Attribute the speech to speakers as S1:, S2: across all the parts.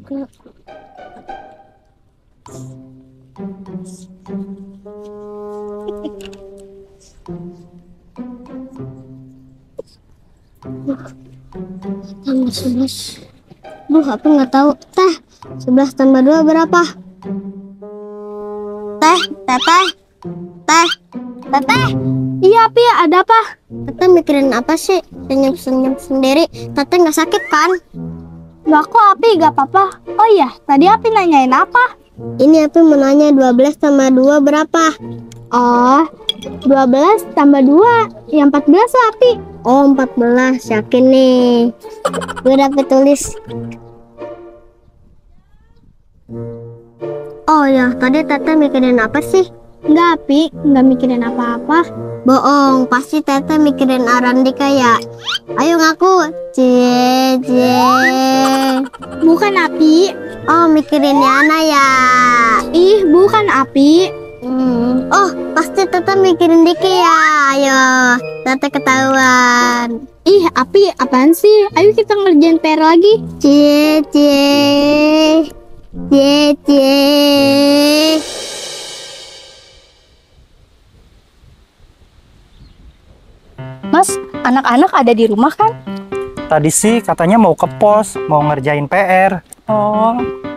S1: Tambah 11. Duh, apa nggak tahu. Teh, 11 tambah 2 berapa? Teh, teteh, teh, teteh. Iya, Pi, ada apa? Teteh mikirin apa sih? Senyum-senyum sendiri. Teteh nggak sakit kan? Nggak kok, Api, nggak apa-apa. Oh iya, tadi Api nanyain apa? Ini Api mau nanya 12 tambah 2 berapa? Oh, 12 tambah 2, yang 14 lah, Api. Oh, 14, yakin nih. Gue dapet tulis. Oh ya, tadi Teteh mikirin apa sih? Enggak, Api, enggak mikirin apa-apa. Bohong, pasti Teteh mikirin Arandika ya. Ayo ngaku. Cie. Bukan, Api. Oh, mikirin Yana ya. Ih, bukan, Api. Oh, pasti Teteh mikirin Diki ya. Ayo, Teteh ketahuan. Ih, Api, apaan sih? Ayo kita ngerjain PR lagi. Cie.
S2: Mas, anak-anak ada di rumah kan?
S3: Tadi sih katanya mau ke pos, mau ngerjain PR.
S2: Oh,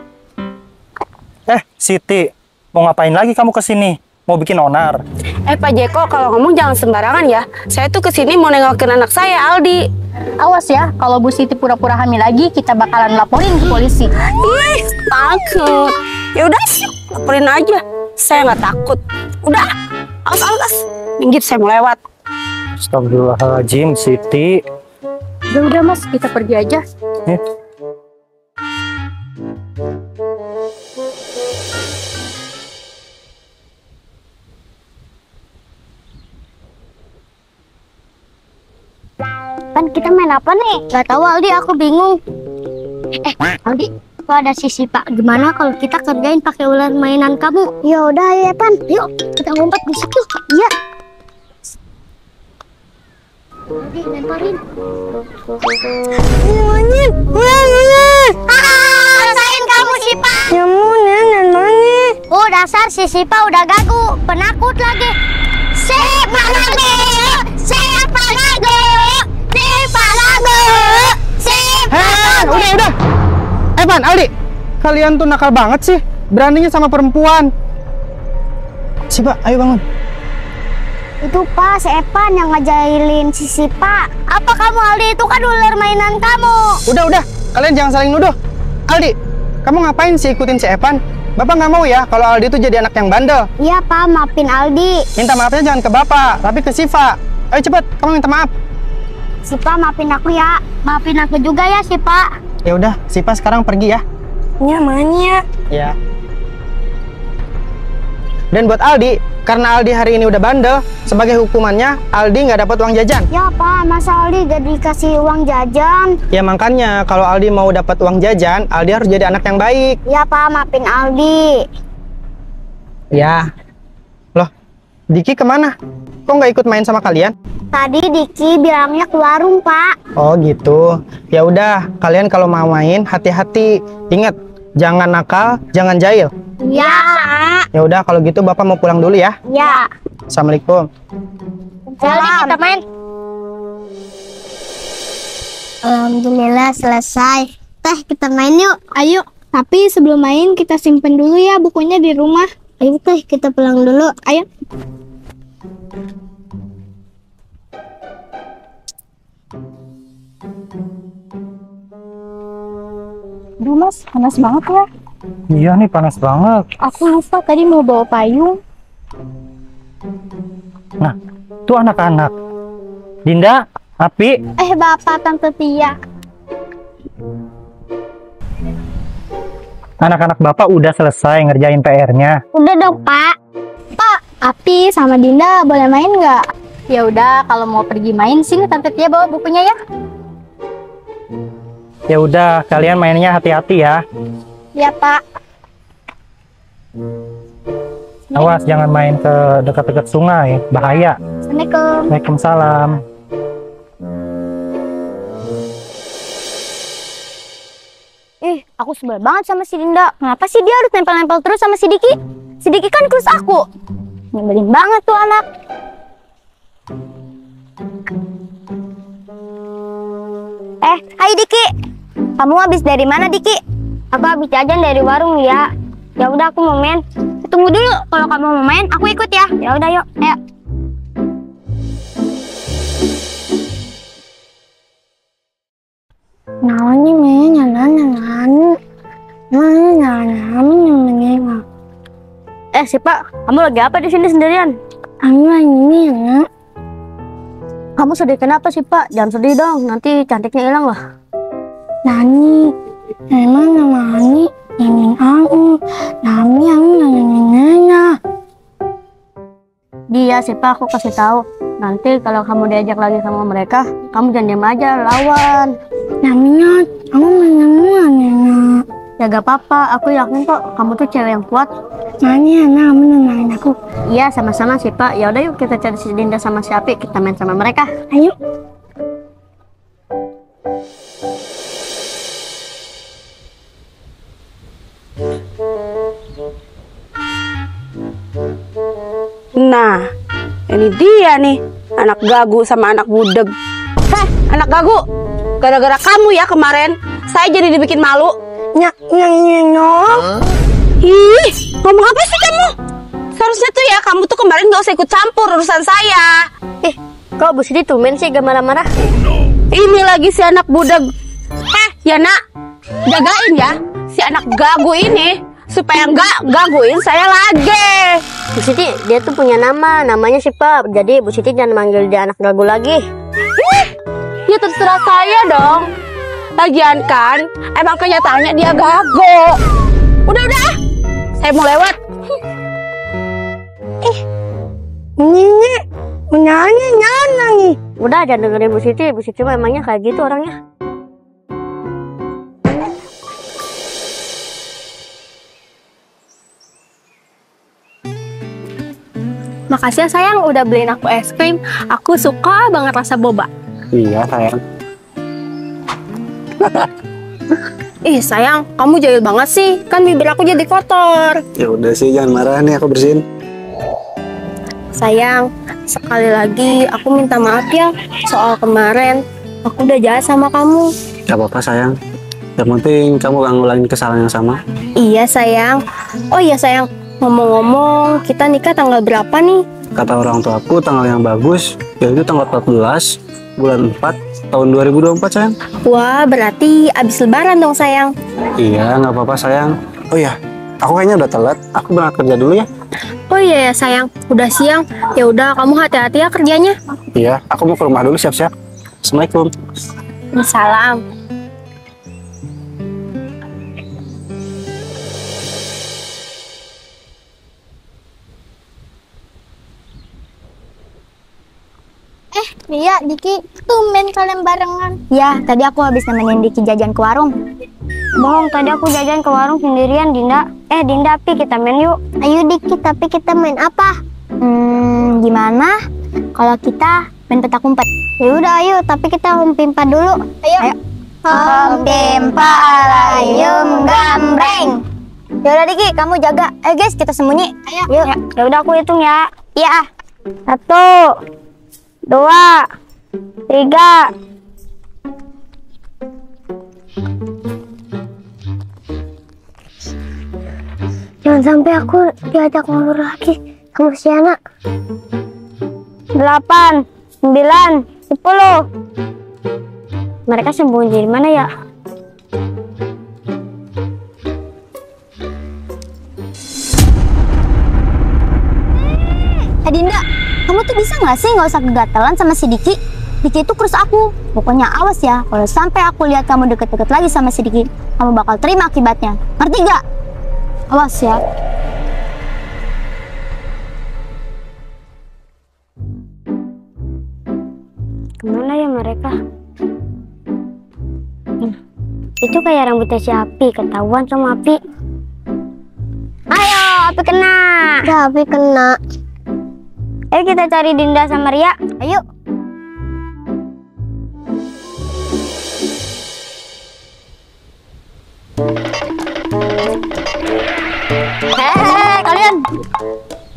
S3: Siti, mau ngapain lagi kamu kesini? Mau bikin onar?
S4: Pak Jeko, kalau ngomong jangan sembarangan ya. Saya tuh kesini mau nengokin anak saya, Aldi.
S2: awas ya, kalau Bu Siti pura-pura hamil lagi, kita bakalan laporin ke polisi.
S4: Ih, takut. Ya udah, laporin aja. Saya nggak takut. Udah, awas. Minggir, saya mau lewat.
S3: Astagfirullahaladzim, Siti.
S2: Udah Mas, kita pergi aja.
S1: Kan kita main apa nih? Gak tahu Aldi, aku bingung. Aldi, kok ada sisi Pak? Gimana kalau kita kerjain pakai ular mainan kamu? Ya udah ya Pan. Yuk kita ngumpet di situ. Iya. Aldi lemparin. Rasain kamu Sipa. Oh dasar si Sipa udah gagu, penakut lagi. Siapa lagi?
S5: Udah. Evan, Aldi, kalian tuh nakal banget sih. Beraninya sama perempuan. Sipa, ayo bangun.
S1: Itu Pak, si Evan yang ngajailin si Sipa. Apa kamu Aldi? Itu kan ular mainan kamu.
S5: Udah. Kalian jangan saling nuduh. Aldi, kamu ngapain sih ikutin si Evan? Bapak nggak mau ya kalau Aldi itu jadi anak yang bandel.
S1: Iya Pak, maafin Aldi.
S5: Minta maafnya jangan ke Bapak, tapi ke Siva. Ayo cepet, kamu minta maaf.
S1: Sipa, maafin aku ya. Maafin aku juga ya Sipa.
S5: Ya udah, Siva sekarang pergi ya.
S4: Ya, makanya.
S5: Ya. Dan buat Aldi, karena Aldi hari ini udah bandel, sebagai hukumannya Aldi nggak dapat uang jajan.
S1: Ya Pak, masa Aldi gak dikasih uang jajan?
S5: Ya makanya kalau Aldi mau dapat uang jajan, Aldi harus jadi anak yang baik.
S1: Ya Pak, maafin Aldi.
S5: Ya. Loh, Diki kemana? Kok nggak ikut main sama kalian?
S1: Tadi Diki bilangnya ke warung Pak.
S5: Oh gitu. Ya udah, kalian kalau mau main hati-hati. Ingat, jangan nakal, jangan jahil.
S1: Ya.
S5: Ya udah kalau gitu Bapak mau pulang dulu ya.
S1: Ya.
S5: Assalamualaikum.
S1: Aldi, kita main. Alhamdulillah selesai. Teh, kita main yuk.
S2: Ayo, tapi sebelum main kita simpen dulu ya bukunya di rumah.
S1: Ayo Teh, kita pulang dulu.
S2: Ayo. Aduh Mas, panas banget ya.
S3: Iya nih, panas banget.
S2: Aku lupa tadi mau bawa payung.
S3: Nah, tuh anak-anak. Dinda, Api.
S1: Bapak, Tante Tia.
S3: Anak-anak Bapak udah selesai ngerjain PR-nya.
S1: Udah dong Pak.
S2: Pak, Api sama Dinda boleh main nggak? Ya udah, kalau mau pergi main sini Tante Tia bawa bukunya ya.
S3: Ya udah, kalian mainnya hati-hati ya.
S2: Ya Pak.
S3: Awas jangan main ke dekat-dekat sungai, bahaya.
S2: Assalamualaikum.
S3: Waalaikumsalam.
S2: Aku sebel banget sama si Dinda. Kenapa sih dia harus nempel-nempel terus sama si Diki? Si Diki kan crush aku. Nyebelin banget tuh anak. Hai Diki. Kamu habis dari mana, Diki? Aku habis jajan dari warung ya. Ya udah aku mau main. Tunggu dulu, kalau kamu mau main, aku ikut ya. Ya udah yuk, ayo. Si Pak, kamu lagi apa di sini sendirian? Kamu sedih kenapa sih Pak? Jangan sedih dong, nanti cantiknya hilang lah. Nani, emang Nani, ingin aku, Nani yang nanya. Dia sih Pak, aku kasih tahu. Nanti kalau kamu diajak lagi sama mereka, kamu jangan diam aja, lawan. Namanya, kamu nanya. Ya gak apa-apa, aku yakin kok kamu tuh cewek yang kuat. Nanya, kamu nenangin aku. Iya, sama-sama sih Pak. Ya udah yuk kita cari si Dinda sama si Api, kita main sama mereka. Ayo.
S4: Nah, ini dia nih, anak gagu sama anak budeg. Heh, anak gagu, gara-gara kamu ya kemarin, saya jadi dibikin malu. Ih, ngomong apa sih kamu? Seharusnya tuh ya, kamu tuh kemarin gak usah ikut campur urusan saya.
S2: Kok Bu Siti tumben sih gak marah-marah?
S4: Ini lagi si anak budeg. Ya nak, jagain ya si anak gagu ini supaya nggak gaguin saya lagi.
S2: Bu Siti, dia tuh punya namanya Sipa. Jadi Bu Siti jangan manggil dia anak gagu lagi.
S4: Ya terserah saya dong. Lagian kan, emang kenyataannya dia gagu. Udah, saya mau lewat.
S2: Nyanyi. Udah, jangan dengerin Bu Siti. Bu Siti mah emangnya kayak gitu orangnya.
S6: Makasih ya sayang udah beliin aku es krim. Aku suka banget rasa boba.
S5: Iya sayang.
S6: Ih sayang, kamu jahil banget sih. Kan bibir aku jadi kotor.
S5: Ya udah sih, jangan marah nih, aku bersihin.
S6: Sayang, sekali lagi aku minta maaf ya. Soal kemarin, aku udah jahat sama kamu.
S5: Gak apa-apa sayang. Yang penting kamu gak ngulangin kesalahan yang sama.
S6: Iya sayang. Oh iya sayang, ngomong-ngomong, kita nikah tanggal berapa nih?
S5: Kata orang tua aku tanggal yang bagus yaitu tanggal 14 bulan 4 tahun 2024 sayang.
S6: Wah, berarti abis lebaran dong sayang.
S5: Iya, nggak apa-apa sayang. Oh ya, aku kayaknya udah telat. Aku berangkat kerja dulu ya.
S6: Oh iya ya sayang, udah siang. Ya udah, kamu hati-hati ya kerjanya.
S5: Iya, aku mau ke rumah dulu siap-siap. Assalamualaikum.
S6: Salam.
S2: Iya, Diki, tumben kalian barengan. Ya, tadi aku habis nemenin Diki jajan ke warung. Bohong, tadi aku jajan ke warung sendirian, Dinda. Dinda, Pi, kita main yuk.
S1: Ayo Diki, tapi kita main apa?
S2: Gimana kalau kita main petak umpet?
S1: Ya udah ayo, tapi kita umpimpa dulu. Ayo.
S2: Umpimpa alayum gambreng. Ya udah Diki, kamu jaga. Ayo guys, kita sembunyi.
S1: Ayo.
S2: Yuk. Ya udah aku hitung ya. Iya. 1, 2, 3.
S1: Jangan sampai aku diajak ngobrol lagi sama si anak.
S2: 8, 9, 10. Mereka sembunyi di mana ya? Dinda, kamu tuh bisa nggak sih nggak usah kegatelan sama si Diki? Diki itu crush aku. Pokoknya awas ya, kalau sampai aku lihat kamu deket-deket lagi sama si Diki, kamu bakal terima akibatnya. Ngerti gak? Awas ya. Kemana ya mereka? Itu kayak rambutnya si Api, ketahuan sama Api. Ayo, Api kena.
S1: Ya, Api kena.
S2: Ayo kita cari Dinda sama Ria. Ayo.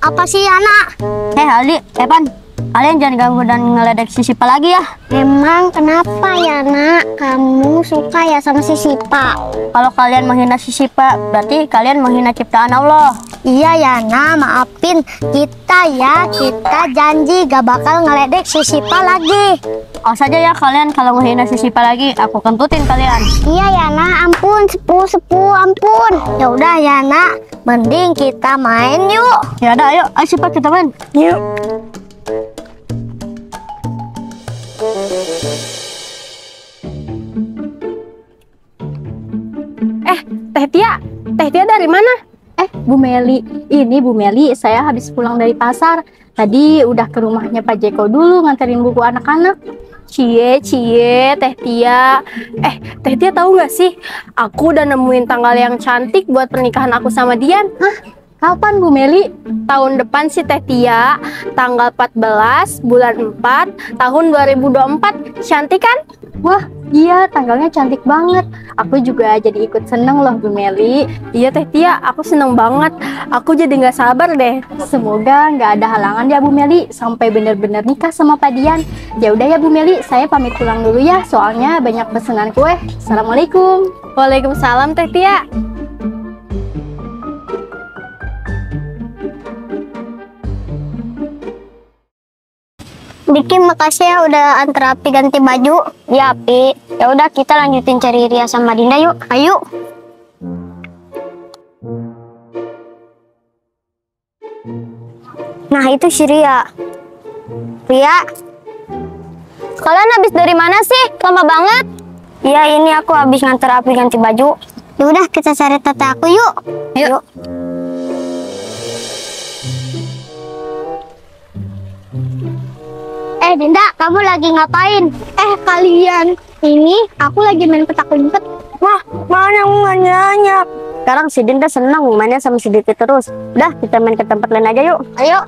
S1: Apa sih, Yana?
S2: Aldi, Evan, kalian jangan ganggu dan ngeledek si Sipa lagi ya.
S1: Emang kenapa, Yana? Kamu suka ya sama si Sipa?
S2: Kalau kalian menghina si Sipa, berarti kalian menghina ciptaan Allah.
S1: Iya, Yana, maafin kita ya. Kita janji gak bakal ngeledek si Sipa lagi.
S2: Awas aja ya kalian kalau menghina si Sipa lagi, aku kentutin kalian.
S1: Iya, Yana, ampun, sepuh, ampun. Ya udah, Yana, mending kita main yuk.
S2: Ya udah, ayo Sipa kita main.
S1: Yuk.
S6: Teh Tia dari mana? Bu Meli, ini Bu Meli, saya habis pulang dari pasar. Tadi udah ke rumahnya Pak Jeko dulu nganterin buku anak-anak. Cie, Teh Tia. Teh Tia tahu nggak sih? Aku udah nemuin tanggal yang cantik buat pernikahan aku sama Dian. Hah? Kapan Bu Meli? Tahun depan sih Teh Tia, tanggal 14 bulan 4 tahun 2024. Cantik kan? Wah, iya tanggalnya cantik banget. Aku juga jadi ikut seneng loh Bu Meli. Iya Teh Tia, aku seneng banget. Aku jadi nggak sabar deh. Semoga nggak ada halangan ya Bu Meli sampai bener-bener nikah sama Pak Dian. Ya udah ya Bu Meli, saya pamit pulang dulu ya. Soalnya banyak pesanan kue. Assalamualaikum. Waalaikumsalam Teh Tia.
S1: Diki, makasih ya udah antar Api ganti baju. Ya, Api. Ya udah kita lanjutin cari Ria sama Dinda yuk. Ayo. Nah, itu si Ria. Ria,
S6: Kalian habis dari mana sih? Lama banget.
S1: iya ini aku habis ngantar Api ganti baju. Ya udah kita cari tete aku yuk. Yuk. Dinda, kamu lagi ngapain? Kalian, ini aku lagi main petak umpet.
S2: Wah, mana nggak nyanyi. Sekarang si Dinda senang mainnya sama si Diti terus. Udah, kita main ke tempat lain aja yuk.
S1: Ayo.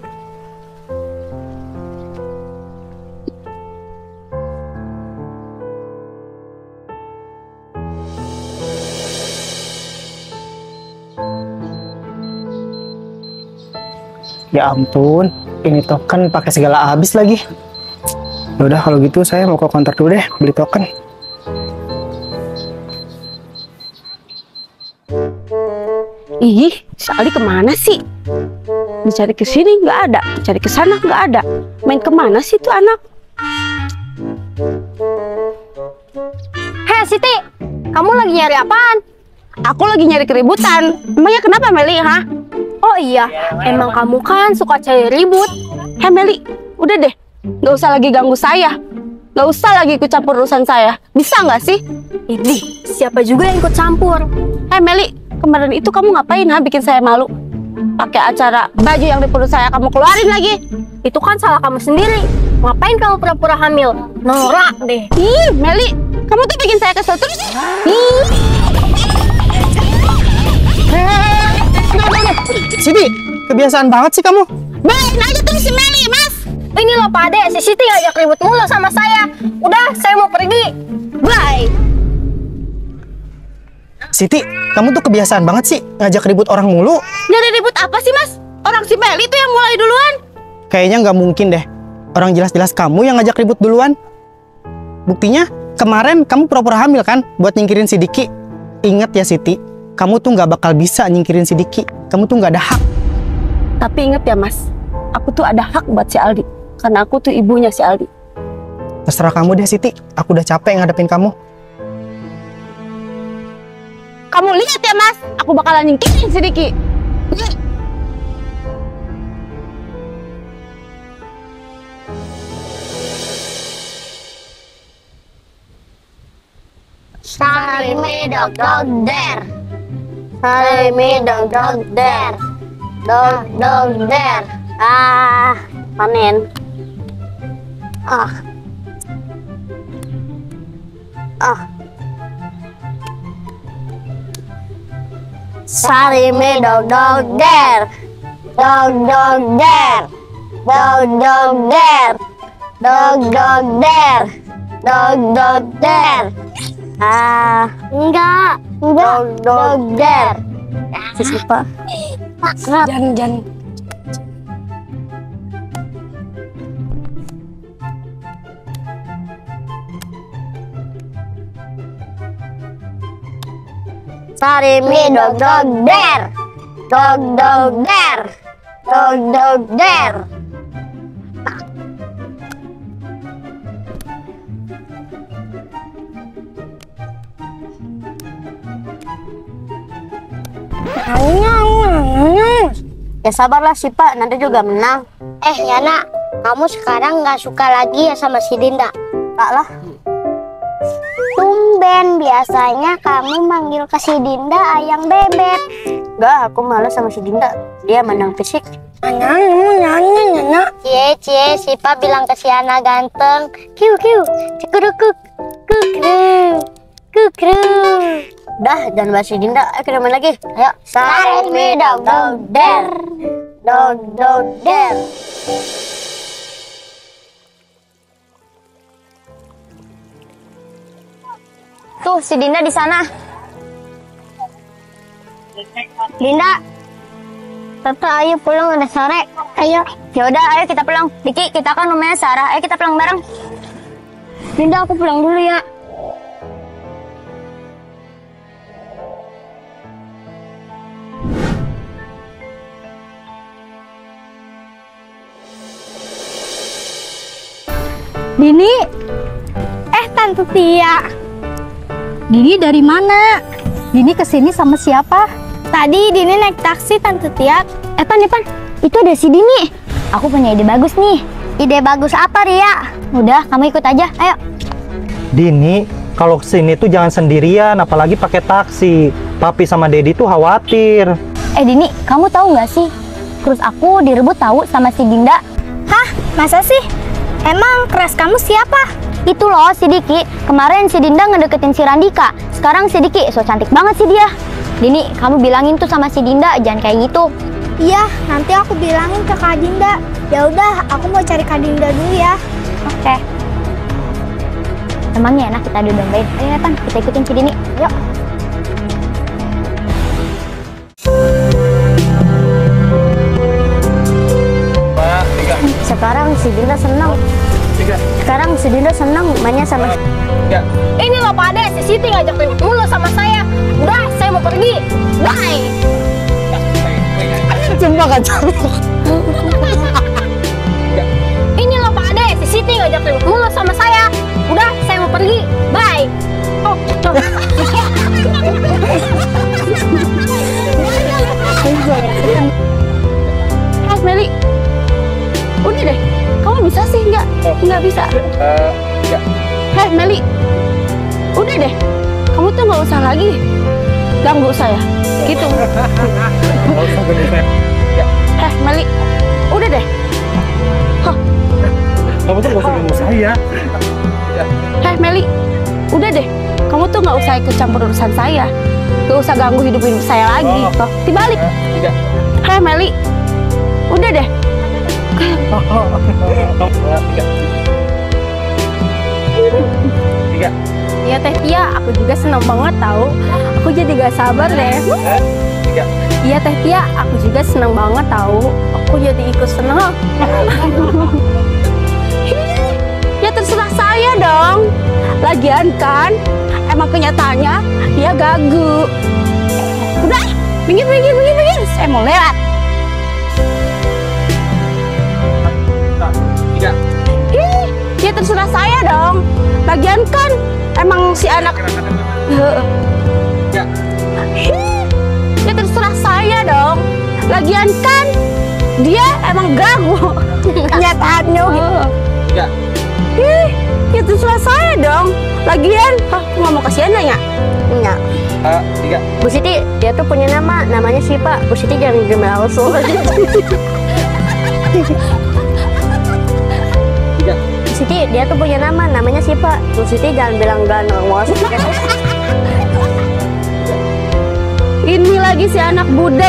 S5: Ya ampun, ini token pakai segala habis lagi. Ya udah kalau gitu saya mau ke counter dulu deh beli token.
S4: Ih, si Aldi kemana sih? Dicari ke sini nggak ada, cari ke sana nggak ada. Main kemana sih tuh anak?
S6: Hei Siti, kamu lagi nyari apaan?
S4: Aku lagi nyari keributan. Emangnya kenapa Meli, ha?
S6: Oh iya, emang kamu kan suka cari ribut.
S4: Hei Meli, udah deh, nggak usah lagi ganggu saya. Nggak usah lagi ikut campur urusan saya. Bisa nggak sih?
S6: Ini siapa juga yang ikut campur?
S4: Hei Meli, kemarin itu kamu ngapain, ha? Bikin saya malu. Pakai acara baju yang di perut saya kamu keluarin lagi.
S6: Itu kan salah kamu sendiri. Ngapain kamu pura-pura hamil? Norak deh.
S4: Ih, Meli, kamu tuh bikin saya kesel terus.
S5: Siti, kebiasaan banget sih kamu.
S4: Baik aja tuh si Meli, Mas.
S6: Ini loh Pak Ade, si Siti ngajak ribut mulu sama saya. Udah, saya mau pergi. Bye.
S5: Siti, kamu tuh kebiasaan banget sih ngajak ribut orang mulu.
S4: Nyari ribut apa sih, Mas? Orang si Meli tuh yang mulai duluan.
S5: Kayaknya nggak mungkin deh. Orang jelas-jelas kamu yang ngajak ribut duluan. Buktinya, kemarin kamu pura-pura hamil kan buat nyingkirin si Diki. Ingat ya Siti, kamu tuh nggak bakal bisa nyingkirin si Diki. Kamu tuh nggak ada hak.
S4: Tapi inget ya, Mas, aku tuh ada hak buat si Aldi. Karena aku tuh ibunya si Aldi.
S5: Terserah kamu deh Siti, aku udah capek ngadepin kamu.
S4: Kamu lihat ya, Mas, aku bakalan nyingkirin si Diki.
S1: Sari me dog dog der. Sari me dog dog der. Dog dog der.
S2: Panen.
S1: Sari me dog dog der. Dog dog der. Dog dog der. Dog dog der. Dog dog der. Enggak. Dog dog der.
S2: Si Sipa.
S4: Jangan.
S1: Sarimi dog dog der. Dog dog der. Dog dog der.
S2: Ya sabarlah sih Pak, nanti juga menang.
S1: Yana, kamu sekarang nggak suka lagi ya sama si Dinda?
S2: Tak lah.
S1: Tumben, biasanya kamu manggil ke si Dinda ayang bebek.
S2: Enggak, aku malas sama si Dinda. Dia menang fisik.
S1: Cie, Sipa bilang ke si Ana ganteng. Kiu, cekurukuk, kukru, kukru.
S2: Udah, jangan bahas si Dinda. Ayo kita main lagi. Ayo.
S1: Sarimi dog dog der. Dog dog der.
S2: Tuh, si Dinda di sana.
S1: Dinda, Tante ayo pulang udah sore. Ayo.
S2: Ya udah, ayo kita pulang. Diki, kita kan rumahnya Sarah. Ayo kita pulang bareng.
S1: Dinda, aku pulang dulu ya.
S6: Dini, Tante Tia. Dini dari mana? Dini kesini sama siapa? Tadi Dini naik taksi Tante Tia.
S1: Pan, itu ada si Dini. Aku punya ide bagus nih. Ide bagus apa, Ria? Udah, kamu ikut aja. Ayo.
S3: Dini, kalau kesini tuh jangan sendirian, apalagi pakai taksi. Papi sama Dedi tuh khawatir.
S1: Dini, kamu tahu nggak sih? Terus aku direbut tahu sama si Dinda.
S6: Hah? Masa sih? Emang keras kamu siapa?
S1: Itu loh si Diki. Kemarin si Dinda ngedeketin si Randika. Sekarang si Diki so cantik banget sih dia. Dini, kamu bilangin tuh sama si Dinda jangan kayak gitu.
S6: Iya, nanti aku bilangin ke Kak Dinda. Ya udah, aku mau cari Kak Dinda dulu ya.
S1: Oke. Emangnya enak kita didombain. Ayo Pan, kita ikutin si Dini. Yuk. Sekarang si Dinda senang mainnya sama.
S6: Ini loh Pak Ade, si Siti ngajak ribut mulu sama saya. Udah, saya mau pergi. Bye. Ini loh Pak Ade, si Siti ngajak ribut mulu sama saya. Udah, saya mau pergi. Bye. Oh, Hai Meli. Udah deh, kamu bisa sih nggak bisa. Hei Meli, udah deh, kamu tuh nggak usah lagi ganggu saya, gitu. Hei Meli, udah deh.
S3: Kamu tuh gak usah ganggu saya.
S6: Hei Meli, udah deh, kamu tuh nggak usah ikut campur urusan saya, nggak usah ganggu hidup saya lagi. Toh, dibalik. Hei Meli, udah deh. Iya Teh Tia, aku juga senang banget tahu. Aku jadi gak sabar deh. Iya Teh Tia, aku juga senang banget tahu. Aku jadi ikut senang. Ya terserah saya dong. Lagian kan, emang kenyataannya dia gagu. Udah, minggir. Saya mau lewat. Ya terserah saya dong. Lagian kan emang si anak. Ya terserah saya dong. Lagian kan dia emang gagu. Kenyataannya gitu. Ya terserah saya dong. Lagian, ngomong kasihan nanya.
S2: Enggak. Bu Siti, dia tuh punya namanya Sipa. Bu Siti jangan gimana langsung. Bu Siti, dia tuh punya namanya Sipa. Bu Siti jangan bilang ganang.
S6: Ini lagi si anak budeg.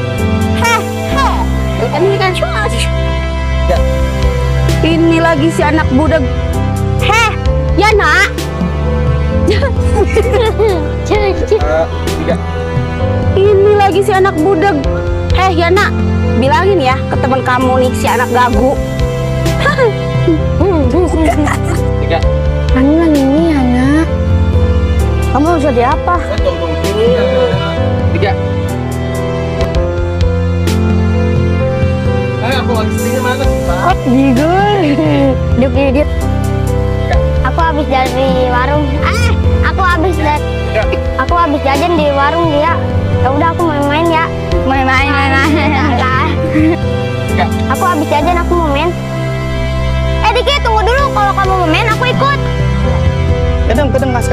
S6: Ini kan Ini lagi si anak budeg. Ya nak. Ini lagi si anak budeg. Ya nak, bilangin ya ke teman kamu nih si anak gagu.
S1: Anu ini anak.
S2: Kamu mau jadi apa?
S3: uang sedihnya mana sih, Pak?
S2: Oh, digul. Dit.
S1: Aku habis dari warung. Aku habis jajan di warung dia. Ya udah aku main-main ya.
S2: Main-main.
S1: Aku habis jajan, aku mau main. Diki, tunggu dulu. Kalau kamu mau main, aku ikut.
S5: Kedeng Mas.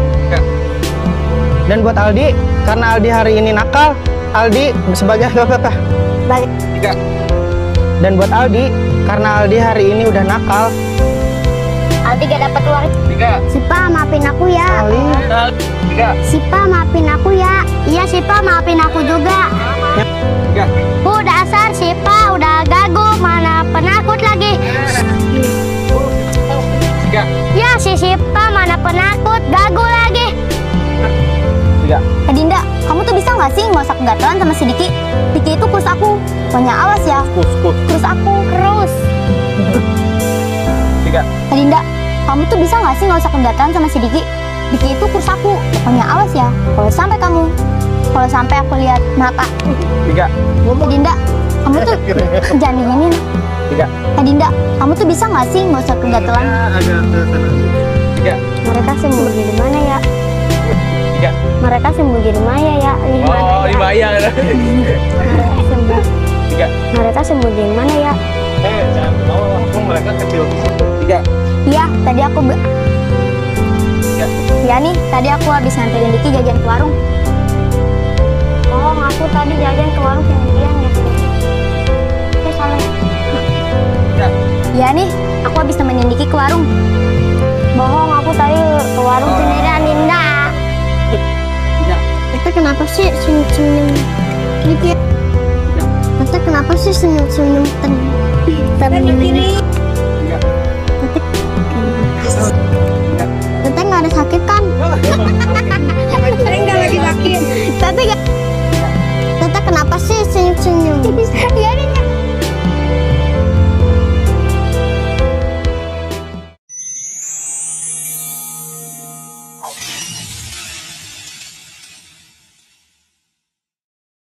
S5: Dan buat Aldi, karena Aldi hari ini nakal, Aldi sebagai bapak.
S1: Balik.
S5: Dan buat Aldi, karena Aldi hari ini udah nakal,
S1: Aldi gak dapat uang. Sipa, maafin aku ya. Sipa, maafin aku ya. Iya, Sipa, maafin aku juga. Udah asar, Sipa, udah gagu, mana penakut lagi. Ya, si Sipa mana penakut, gagu lagi.
S2: Dinda, kamu tuh bisa nggak sih nggak usah kegatelan sama si Diki? Diki itu kurus aku. Pokoknya awas ya. Kurus aku. Dinda, kamu tuh bisa nggak sih nggak usah kegatelan sama si Diki? Diki itu kurus aku. Pokoknya awas ya. Kalau sampai aku lihat mata. Dinda, kamu tuh jangan diginin. Dinda, kamu tuh bisa nggak sih nggak usah kegatelan?
S1: Mereka sembunyi di mana ya? Mereka sembunyi di mana ya? Mereka sembunyi di mana ya?
S3: Mereka kecil.
S2: Iya, tadi aku Iya nih, tadi aku habis nganterin Diki jajan ke warung.
S1: Oh, aku tadi jajan ke warung sendirian ya. Oke, salah.
S2: Iya nih, aku habis nemenin Diki ke warung.
S1: Bohong, aku tadi ke warung sendirian, Dinda. Tante kenapa sih senyum-senyum? Tante kenapa sih senyum-senyum?